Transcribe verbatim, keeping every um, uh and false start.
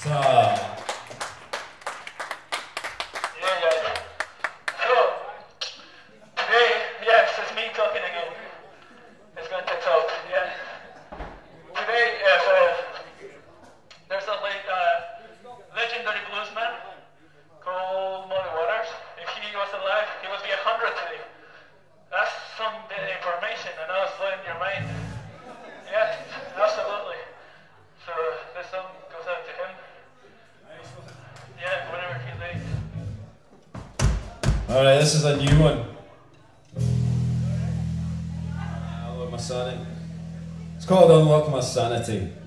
Ah. Yeah, yeah. So, today, yes, it's me talking again. It's going to talk, yeah. Today, if, uh, there's a late, uh, legendary bluesman called Muddy Waters. If he was alive, he would be a hundred today. That's some bit of information, and I was blowing your mind. Yes, absolutely. So this song goes out to him. Yeah, whenever he lays. Alright, this is a new one. Unlock my sanity. It's called Unlock My Sanity.